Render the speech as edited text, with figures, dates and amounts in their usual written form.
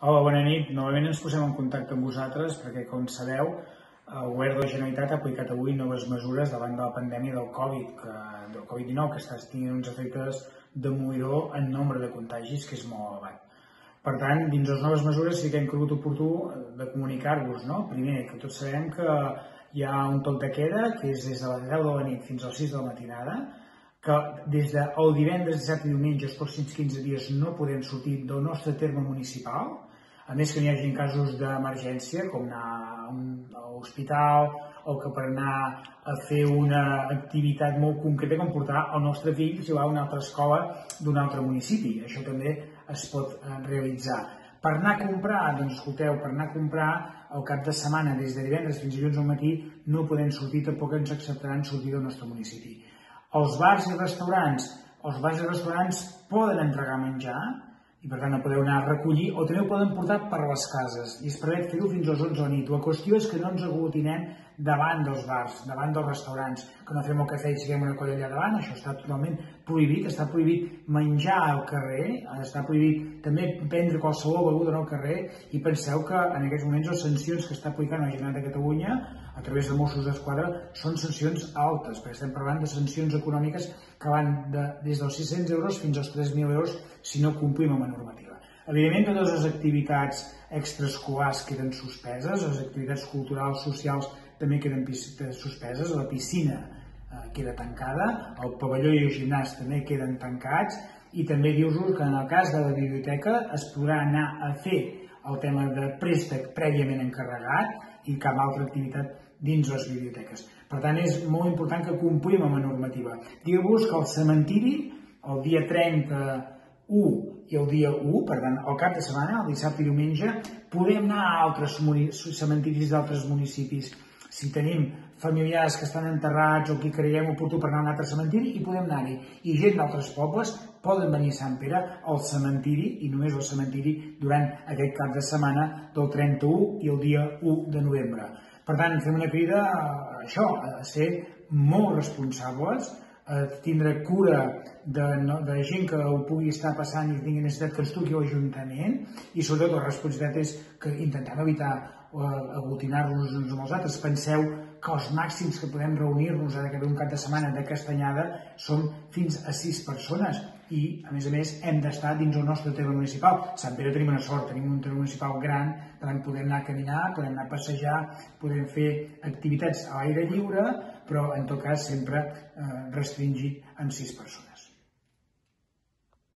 Hola, bona nit. Novament ens posem en contacte amb vosaltres perquè, com sabeu, el Govern de la Generalitat ha aplicat avui noves mesures davant de la pandèmia del Covid-19, que està tenint uns efectes demolidor en nombre de contagis, que és molt elevat. Per tant, dins les noves mesures sí que hem cregut oportú de comunicar-vos, no? Primer, que tots sabem que hi ha un toc de queda, que és des de les 10 de la nit fins a les 6 de la matinada, que des del divendres, dissabte i diumenge, els pròxims 15 dies, no podem sortir del nostre terme municipal, a més que n'hi hagi casos d'emergència, com anar a l'hospital o que per anar a fer una activitat molt concreta com portar el nostre fill a una altra escola d'un altre municipi. Això també es pot realitzar. Per anar a comprar, doncs escolteu, per anar a comprar el cap de setmana, des de divendres fins a dilluns al matí, no podem sortir, tampoc ens acceptaran sortir del nostre municipi. Els bars i restaurants poden entregar menjar, i per tant el podeu anar a recollir, o també ho poden portar per les cases, i es permet fer-ho fins a les 11 de la nit. La qüestió és que no ens aglutinem davant dels bars, davant dels restaurants, que no fem el cafè i siguem una colla allà davant. Això està totalment prohibit, està prohibit menjar al carrer, està prohibit també prendre qualsevol beguda al carrer, i penseu que en aquests moments les sancions que està aplicant la Generalitat de Catalunya a través de Mossos d'Esquadra són sancions altes, perquè estem parlant de sancions econòmiques que van des dels 600 euros fins als 3.000 euros si no complim amb la normativa. Evidentment, totes les activitats extraescolars queden suspeses, les activitats culturals, socials també queden suspeses, la piscina queda tancada, el pavelló i el gimnàs també queden tancats, i també dir-vos que en el cas de la biblioteca es podrà anar a fer el tema de préstec prèviament encarregat i cap altra activitat dins les biblioteques. Per tant, és molt important que complim amb la normativa. Dir-vos que el cementiri, el dia 31 i el dia 1, per tant, el cap de setmana, el dissabte i diumenge, podem anar a altres cementiris d'altres municipis. Si tenim familiars que estan enterrats o qui creiem oportú per anar a un altre cementiri, hi podem anar-hi. I gent d'altres pobles poden venir a Sant Pere al cementiri, i només al cementiri, durant aquest cap de setmana del 31 i el dia 1 de novembre. Per tant, fem una crida a això, a ser molt responsables, a tindre cura de gent que ho pugui estar passant i tingui necessitat que ens truqui a l'Ajuntament, i sobretot la responsabilitat és que intentem evitar aglutinar-nos uns amb els altres. Penseu que els màxims que podem reunir-nos en un cap de setmana de castanyada són fins a 6 persones, i a més hem d'estar dins el nostre terme municipal. A Sant Pere tenim una sort, tenim un terme municipal gran, per tant podem anar a caminar, podem anar a passejar, podem fer activitats a l'aire lliure, però en tot cas sempre restringit amb 6 persones.